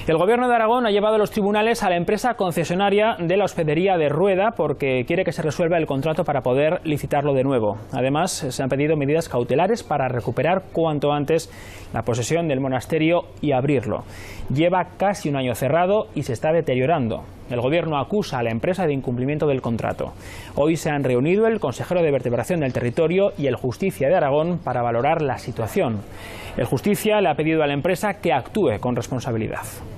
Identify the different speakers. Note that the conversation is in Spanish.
Speaker 1: El Gobierno de Aragón ha llevado a los tribunales a la empresa concesionaria de la hospedería de Rueda porque quiere que se resuelva el contrato para poder licitarlo de nuevo. Además, se han pedido medidas cautelares para recuperar cuanto antes la posesión del monasterio y abrirlo. Lleva casi un año cerrado y se está deteriorando. El Gobierno acusa a la empresa de incumplimiento del contrato. Hoy se han reunido el consejero de Vertebración del Territorio y el Justicia de Aragón para valorar la situación. El Justicia le ha pedido a la empresa que actúe con responsabilidad.